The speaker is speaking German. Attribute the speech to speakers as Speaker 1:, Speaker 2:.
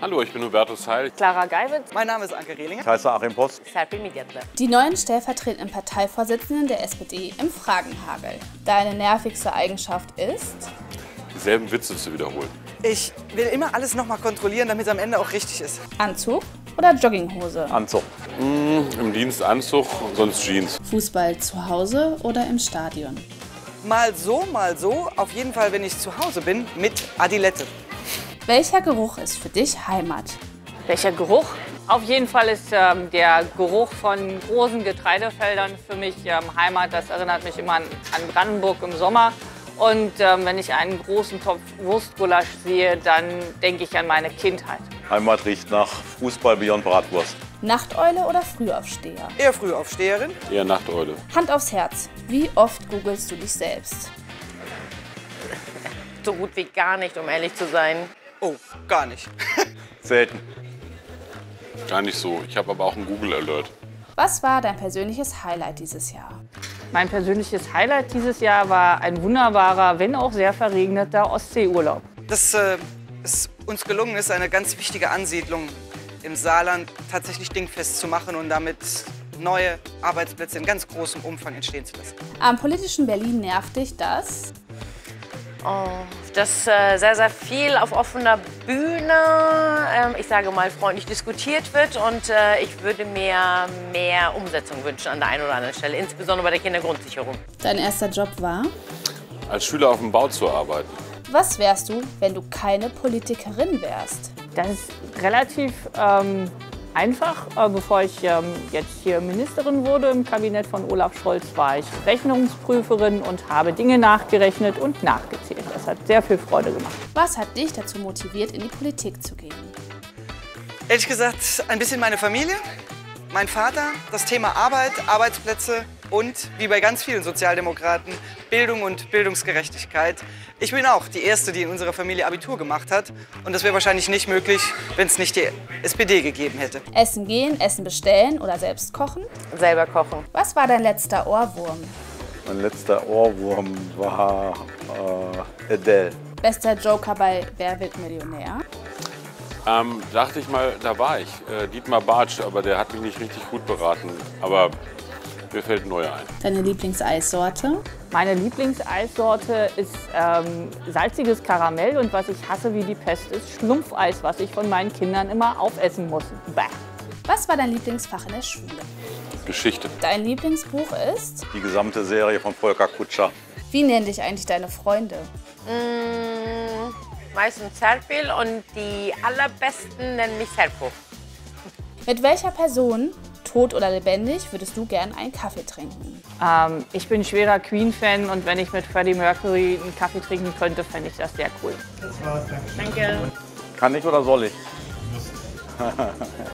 Speaker 1: Hallo, ich bin Hubertus Heil.
Speaker 2: Clara Geiwitz.
Speaker 3: Mein Name ist Anke Rehlinger.
Speaker 4: Ich heiße Achim Post.
Speaker 2: Serpil Midjatle.
Speaker 5: Die neuen stellvertretenden Parteivorsitzenden der SPD im Fragenhagel. Deine nervigste Eigenschaft ist?
Speaker 1: Dieselben Witze zu wiederholen.
Speaker 3: Ich will immer alles noch mal kontrollieren, damit es am Ende auch richtig ist.
Speaker 5: Anzug oder Jogginghose?
Speaker 4: Anzug.
Speaker 1: Im Dienst Anzug, sonst Jeans.
Speaker 5: Fußball zu Hause oder im Stadion?
Speaker 3: Mal so, mal so. Auf jeden Fall, wenn ich zu Hause bin, mit Adilette.
Speaker 5: Welcher Geruch ist für dich Heimat?
Speaker 2: Welcher Geruch? Auf jeden Fall ist der Geruch von großen Getreidefeldern für mich Heimat. Das erinnert mich immer an Brandenburg im Sommer. Und wenn ich einen großen Topf Wurstgulasch sehe, dann denke ich an meine Kindheit.
Speaker 4: Heimat riecht nach Fußball, Bier und Bratwurst.
Speaker 5: Nachteule oder Frühaufsteher?
Speaker 3: Eher Frühaufsteherin.
Speaker 1: Eher Nachteule.
Speaker 5: Hand aufs Herz. Wie oft googelst du dich selbst?
Speaker 6: So gut wie gar nicht, um ehrlich zu sein.
Speaker 3: Oh, gar nicht.
Speaker 4: Selten.
Speaker 1: Gar nicht so. Ich habe aber auch einen Google Alert.
Speaker 5: Was war dein persönliches Highlight dieses Jahr?
Speaker 2: Mein persönliches Highlight dieses Jahr war ein wunderbarer, wenn auch sehr verregneter Ostseeurlaub.
Speaker 3: Dass es uns gelungen ist, eine ganz wichtige Ansiedlung im Saarland tatsächlich dingfest zu machen und damit neue Arbeitsplätze in ganz großem Umfang entstehen zu lassen.
Speaker 5: Am politischen Berlin nervt dich das?
Speaker 6: Dass sehr, sehr viel auf offener Bühne, ich sage mal, freundlich diskutiert wird. Und ich würde mir mehr Umsetzung wünschen an der einen oder anderen Stelle, insbesondere bei der Kindergrundsicherung.
Speaker 5: Dein erster Job war?
Speaker 1: Als Schüler auf dem Bau zu arbeiten.
Speaker 5: Was wärst du, wenn du keine Politikerin wärst?
Speaker 2: Das ist relativ einfach. Bevor ich jetzt hier Ministerin wurde im Kabinett von Olaf Scholz, war ich Rechnungsprüferin und habe Dinge nachgerechnet und nachgezählt. Das hat sehr viel Freude gemacht.
Speaker 5: Was hat dich dazu motiviert, in die Politik zu gehen?
Speaker 3: Ehrlich gesagt, ein bisschen meine Familie, mein Vater, das Thema Arbeit, Arbeitsplätze und, wie bei ganz vielen Sozialdemokraten, Bildung und Bildungsgerechtigkeit. Ich bin auch die Erste, die in unserer Familie Abitur gemacht hat. Und das wäre wahrscheinlich nicht möglich, wenn es nicht die SPD gegeben hätte.
Speaker 5: Essen gehen, Essen bestellen oder selbst kochen?
Speaker 6: Selber kochen.
Speaker 5: Was war dein letzter Ohrwurm?
Speaker 4: Mein letzter Ohrwurm war Adele.
Speaker 5: Bester Joker bei Wer wird Millionär?
Speaker 1: Dachte ich mal, da war ich. Dietmar Bartsch, aber der hat mich nicht richtig gut beraten. Aber mir fällt ein neuer ein.
Speaker 5: Deine Lieblingseissorte?
Speaker 2: Meine Lieblingseissorte ist salziges Karamell und was ich hasse wie die Pest ist Schlumpfeis, was ich von meinen Kindern immer aufessen muss. Bäh.
Speaker 5: Was war dein Lieblingsfach in der Schule?
Speaker 1: Geschichte.
Speaker 5: Dein Lieblingsbuch ist?
Speaker 4: Die gesamte Serie von Volker Kutscher.
Speaker 5: Wie nennen dich eigentlich deine Freunde?
Speaker 6: Meistens Serpil und die allerbesten nennen mich Serpo.
Speaker 5: Mit welcher Person, tot oder lebendig, würdest du gern einen Kaffee trinken?
Speaker 2: Ich bin schwerer Queen-Fan und wenn ich mit Freddie Mercury einen Kaffee trinken könnte, fände ich das sehr cool.
Speaker 6: Danke.
Speaker 4: Kann ich oder soll ich?